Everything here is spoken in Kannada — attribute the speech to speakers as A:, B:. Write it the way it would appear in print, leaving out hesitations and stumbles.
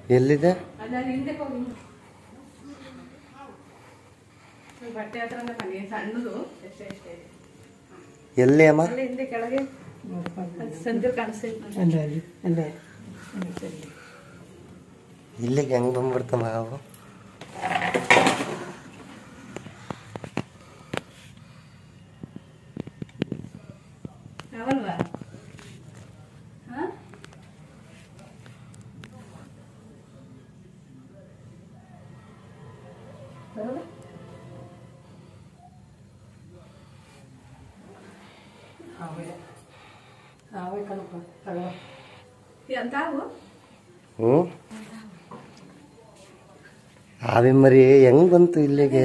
A: ಎಲ್ಲಿದೆ? ಎಲ್ಲಿ ಅಮ್ಮ? ಇಲ್ಲಿಗೆ ಹೆಂಗ್ ಬಂದ್ಬಿಡ್ತಮ್ಮ ಅವು? ಆವೆ ಮರಿ ಹೆಂಗ್ ಬಂತು ಇಲ್ಲಿಗೆ?